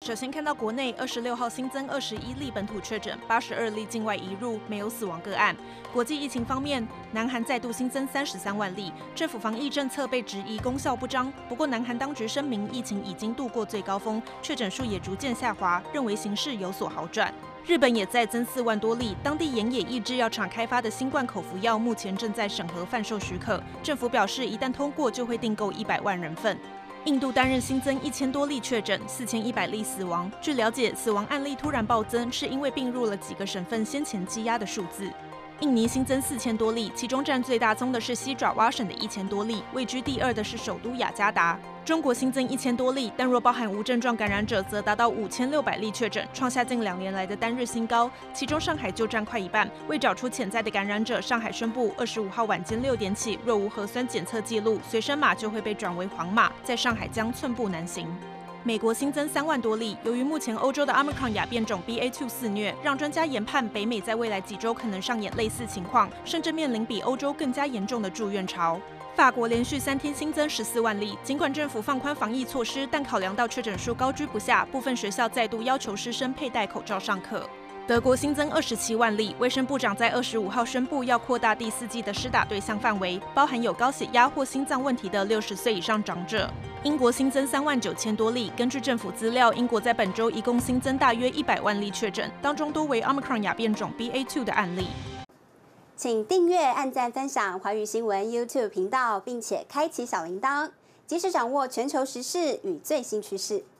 首先看到国内26号新增21例本土确诊，82例境外移入，没有死亡个案。国际疫情方面，南韩再度新增33万例，政府防疫政策被质疑功效不彰。不过，南韩当局声明，疫情已经度过最高峰，确诊数也逐渐下滑，认为形势有所好转。日本也再增4万多例，当地岩野义制药厂开发的新冠口服药目前正在审核贩售许可，政府表示一旦通过就会订购100万人份。印度单日新增1000多例确诊，4100例死亡。据了解，死亡案例突然暴增，是因为并入了几个省份先前积压的数字。印尼新增4000多例，其中占最大宗的是西爪哇省的1000多例，位居第2的是首都雅加达。中国新增1000多例，但若包含无症状感染者，则达到5600例确诊，创下近2年来的单日新高。其中上海就占快一半。为找出潜在的感染者，上海宣布25号晚间6点起，若无核酸检测记录，随身码就会被转为黄码，在上海将寸步难行。美国新增3万多例，由于目前欧洲的 Omicron 亚变种 BA.2 肆虐，让专家研判北美在未来几周可能上演类似情况，甚至面临比欧洲更加严重的住院潮。法国连续3天新增14万例，尽管政府放宽防疫措施，但考量到确诊数高居不下，部分学校再度要求师生佩戴口罩上课。德国新增27万例，卫生部长在25号宣布要扩大第4剂的施打对象范围，包含有高血压或心脏问题的60岁以上长者。英国新增3万9000多例，根据政府资料，英国在本周一共新增大约100万例确诊，当中多为 Omicron 亚变种 BA.2 的案例。 请订阅、按赞、分享华语新闻 YouTube 频道，并且开启小铃铛，及时掌握全球时事与最新趋势。